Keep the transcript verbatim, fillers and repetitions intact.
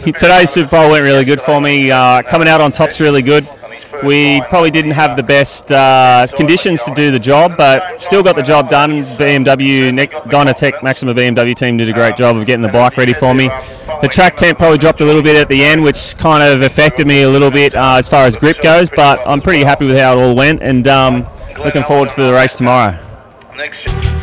today's Superpole went really good for me. Uh, coming out on top's really good. We probably didn't have the best uh, conditions to do the job, but still got the job done. B M W, Dynatech Maxima B M W team did a great job of getting the bike ready for me. The track temp probably dropped a little bit at the end, which kind of affected me a little bit uh, as far as grip goes, but I'm pretty happy with how it all went, and um, looking forward to the race tomorrow.